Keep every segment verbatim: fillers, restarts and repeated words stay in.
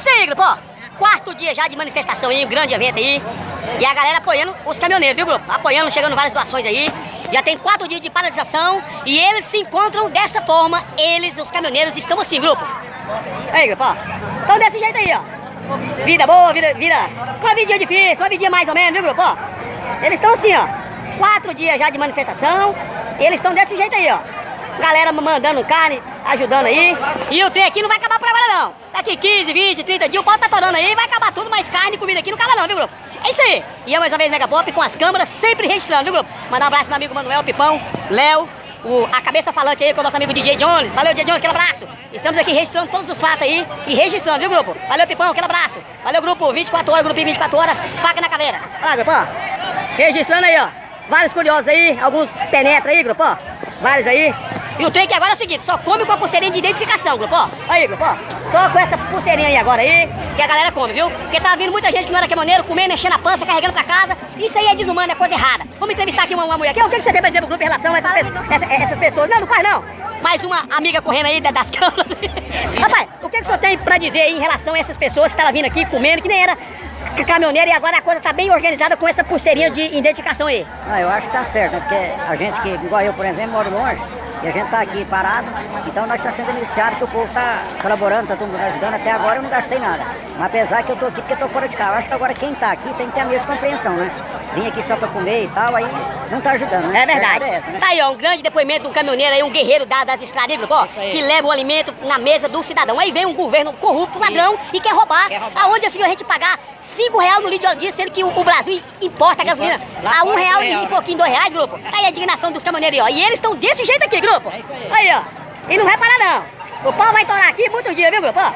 isso aí, grupo, ó. Quarto dia já de manifestação aí, um grande evento aí. E a galera apoiando os caminhoneiros, viu, grupo? Apoiando, chegando várias doações aí. Já tem quatro dias de paralisação e eles se encontram dessa forma. Eles, os caminhoneiros, estão assim, grupo. Aí, grupo, ó. Então desse jeito aí, ó. Vida boa, vida, vida. Uma vidinha difícil, uma vidinha mais ou menos, viu, grupo, ó. Eles estão assim, ó. Quatro dias já de manifestação. E eles estão desse jeito aí, ó. Galera mandando carne, ajudando aí. E o trem aqui não vai acabar por agora, não. Daqui quinze, vinte, trinta dias, o pau tá torando aí, vai acabar tudo, mas carne e comida aqui não acaba não, viu, grupo? É isso aí. E eu mais uma vez, Mega Pop, com as câmeras sempre registrando, viu, grupo? Mandar um abraço pro meu amigo Manuel, Pipão, Léo, o, a cabeça falante aí com o nosso amigo D J Jones. Valeu, D J Jones, aquele abraço. Estamos aqui registrando todos os fatos aí e registrando, viu, grupo? Valeu, Pipão, aquele abraço. Valeu, grupo vinte e quatro horas, grupinho vinte e quatro horas, faca na caveira. Olha lá, grupo, ó. Registrando aí, ó. Vários curiosos aí, alguns penetra aí, grupo, ó. Vários aí. E o trem que agora é o seguinte, só come com a pulseirinha de identificação, grupo, ó. Aí, grupo, ó. Só com essa pulseirinha aí agora aí, que a galera come, viu? Porque tá vindo muita gente que não era caminhoneiro, comendo, enchendo a pança, carregando pra casa. Isso aí é desumano, é coisa errada. Vamos entrevistar aqui uma, uma mulher aqui. O que, que você tem pra dizer pro grupo em relação a essas, pe essa, essas pessoas? Não, não faz não. Mais uma amiga correndo aí das câmeras. Rapaz, o que, que o senhor tem pra dizer aí em relação a essas pessoas que estavam vindo aqui comendo, que nem era caminhoneiro, e agora a coisa tá bem organizada com essa pulseirinha de identificação aí? Ah, eu acho que tá certo, né? Porque a gente que, igual eu, por exemplo, moro longe, e a gente tá aqui parado, então nós estamos sendo beneficiados, que o povo tá colaborando, tá todo mundo ajudando. Até agora eu não gastei nada. Mas apesar que eu tô aqui porque eu tô fora de casa. Eu acho que agora quem tá aqui tem que ter a mesma compreensão, né? Vim aqui só pra comer e tal, aí não tá ajudando, né? É verdade. É essa, né? Tá aí, ó, um grande depoimento de um caminhoneiro aí, um guerreiro da, das estradas, grupo, ó, que leva o alimento na mesa do cidadão. Aí vem um governo corrupto, ladrão, isso. E quer roubar. Quer roubar. Aonde assim a gente pagar cinco reais no litro de diesel, sendo que o, o Brasil importa a gasolina a um real e, e pouquinho, dois reais, grupo. Tá aí a indignação dos caminhoneiros, ó. E eles estão desse jeito aqui, grupo. É isso aí. Aí, ó. E não vai parar, não. O pau vai torar aqui muitos dias, viu, grupo? Ó.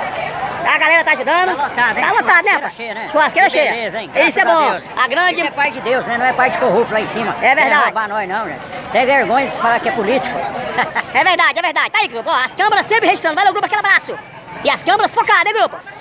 A galera tá ajudando. Tá lotado, hein? Tá lotado, né? Cheia, né? Churrasqueira cheia. Beleza, hein? Isso é bom. A, a grande... Isso é pai de Deus, né? Não é pai de corrupto lá em cima. É verdade. Não é roubar nós, não, gente. Tem vergonha de se falar que é político. É verdade, é verdade. Tá aí, grupo. Ó, as câmeras sempre registrando. Valeu, grupo, aquele abraço. E as câmeras focadas, hein, grupo?